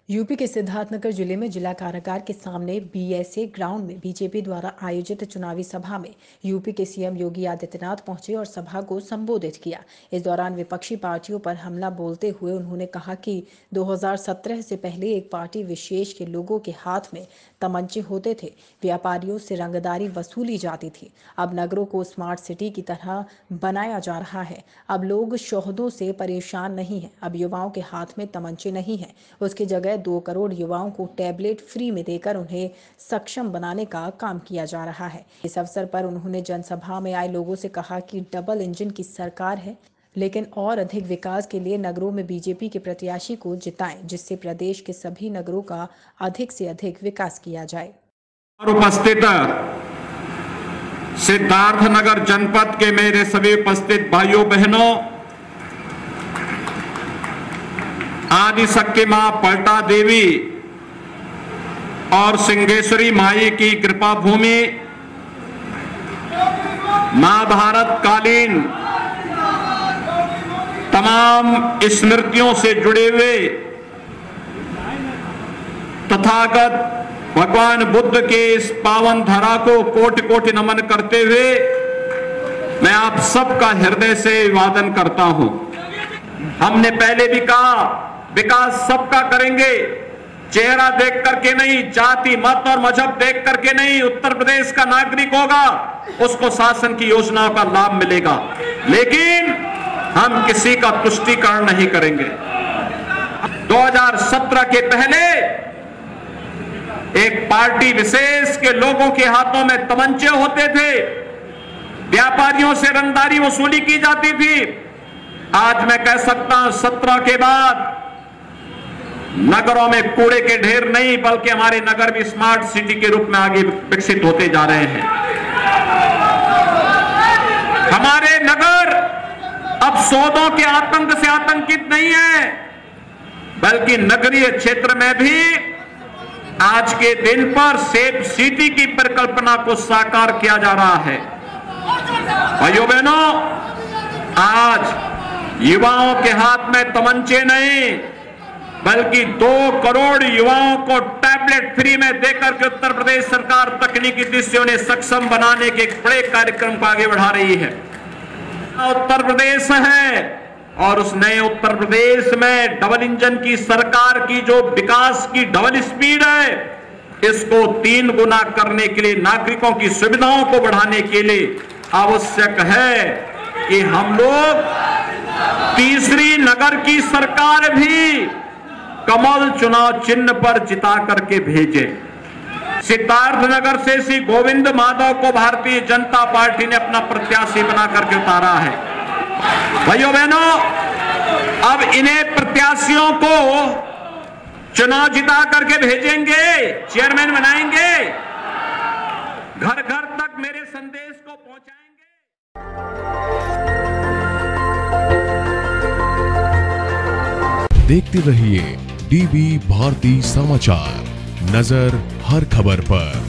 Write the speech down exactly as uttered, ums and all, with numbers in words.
UP के सिद्धार्थनगर जिले में जिला कारागार के सामने बीएसए ग्राउंड में बीजेपी द्वारा आयोजित चुनावी सभा में यूपी के सीएम योगी आदित्यनाथ पहुंचे और सभा को संबोधित किया। इस दौरान विपक्षी पार्टियों पर हमला बोलते हुए उन्होंने कहा कि दो हज़ार सत्रह से पहले एक पार्टी विशेष के लोगों के हाथ में तमंचे होते थे, व्यापारियों से रंगदारी वसूली जाती थी। अब नगरों को स्मार्ट सिटी की तरह बनाया जा रहा है। अब लोग शोहदों से परेशान नहीं है। अब युवाओं के हाथ में तमंचे नहीं है, उसकी जगह दो करोड़ युवाओं को टैबलेट फ्री में देकर उन्हें सक्षम बनाने का काम किया जा रहा है। इस अवसर पर उन्होंने जनसभा में आए लोगों से कहा कि डबल इंजन की सरकार है, लेकिन और अधिक विकास के लिए नगरों में बीजेपी के प्रत्याशी को जिताएं, जिससे प्रदेश के सभी नगरों का अधिक से अधिक विकास किया जाए। उपस्थित सिद्धार्थनगर जनपद के मेरे सभी उपस्थित भाइयों बहनों, आदि शक्ति मां पलटा देवी और सिंहेश्वरी माई की कृपा भूमि, महाभारत कालीन तमाम स्मृतियों से जुड़े हुए तथागत भगवान बुद्ध के इस पावन धरा को कोटि कोटि नमन करते हुए मैं आप सबका हृदय से अभिवादन करता हूं। हमने पहले भी कहा, विकास सबका करेंगे, चेहरा देख करके नहीं, जाति मत और मजहब देख करके नहीं। उत्तर प्रदेश का नागरिक होगा, उसको शासन की योजनाओं का लाभ मिलेगा, लेकिन हम किसी का तुष्टीकरण नहीं करेंगे। दो हज़ार सत्रह के पहले एक पार्टी विशेष के लोगों के हाथों में तमंचे होते थे, व्यापारियों से रंगदारी वसूली की जाती थी। आज मैं कह सकता हूं, सत्रह के बाद नगरों में कूड़े के ढेर नहीं, बल्कि हमारे नगर भी स्मार्ट सिटी के रूप में आगे विकसित होते जा रहे हैं। हमारे नगर अब सौदों के आतंक से आतंकित नहीं है, बल्कि नगरीय क्षेत्र में भी आज के दिन पर सेफ सिटी की परिकल्पना को साकार किया जा रहा है। भाइयों बहनों, आज युवाओं के हाथ में तमंचे नहीं, बल्कि दो करोड़ युवाओं को टैबलेट फ्री में देकर के उत्तर प्रदेश सरकार तकनीकी दृष्टि से उन्हें सक्षम बनाने के एक बड़े कार्यक्रम को आगे बढ़ा रही है। उत्तर प्रदेश है और उस नए उत्तर प्रदेश में डबल इंजन की सरकार की जो विकास की डबल स्पीड है, इसको तीन गुना करने के लिए, नागरिकों की सुविधाओं को बढ़ाने के लिए आवश्यक है कि हम लोग तीसरी नगर की सरकार भी कमल चुनाव चिन्ह पर जिता करके भेजे। सिद्धार्थनगर से श्री गोविंद माधव को भारतीय जनता पार्टी ने अपना प्रत्याशी बना करके उतारा है। भाइयों बहनों, अब इन्हें प्रत्याशियों को चुनाव जिता करके भेजेंगे, चेयरमैन बनाएंगे, घर घर तक मेरे संदेश को पहुंचाएंगे। देखते रहिए डीबी भारती समाचार, नजर हर खबर पर।